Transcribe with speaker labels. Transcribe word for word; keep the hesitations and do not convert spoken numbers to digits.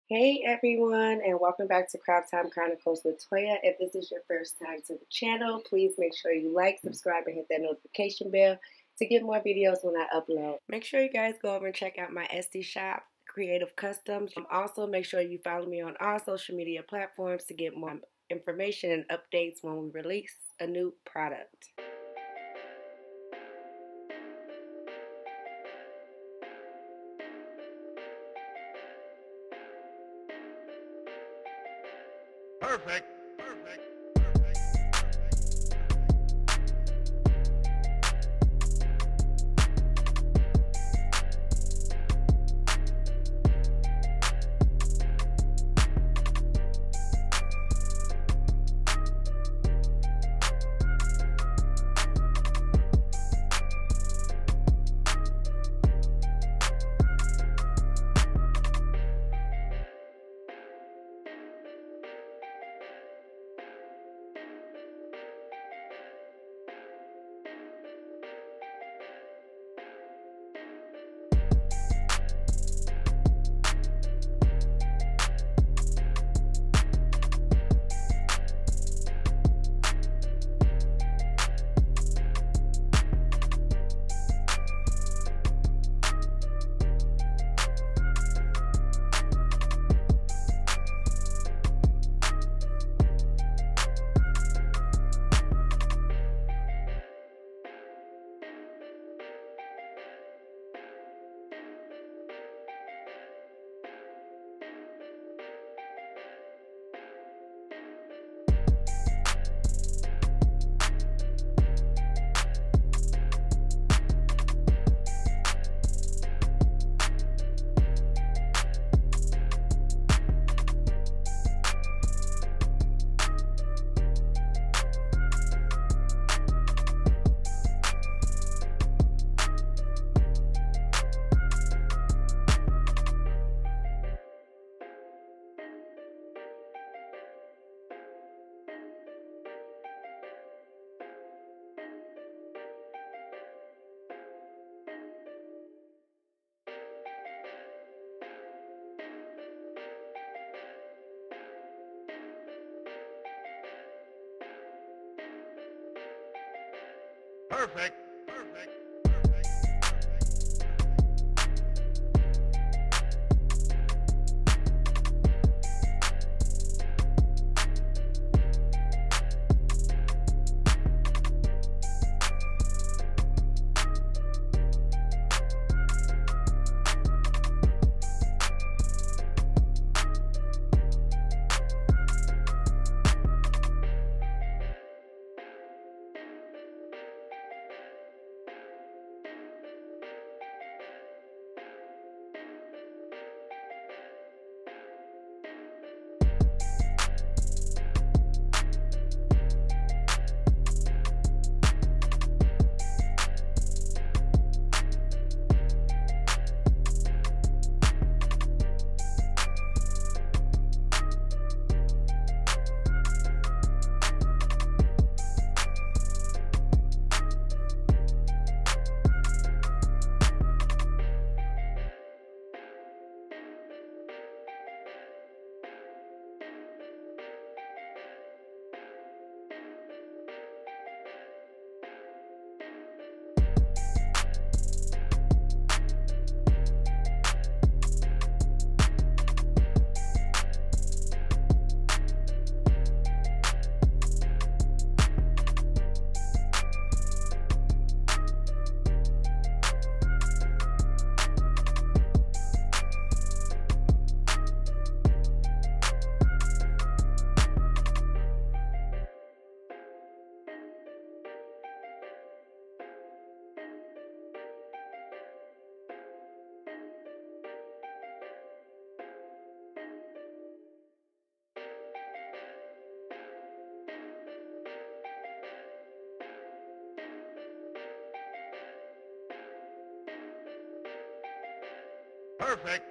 Speaker 1: Hey everyone, and welcome back to Craft Time Chronicles with Toya. If this is your first time to the channel, please make sure you like, subscribe, and hit that notification bell to get more videos when I upload. Make sure you guys go over and check out my Etsy shop, Creative Customs. Also, make sure you follow me on all social media platforms to get more information and updates when we release a new product.
Speaker 2: Perfect. Perfect. Perfect. Perfect. Perfect.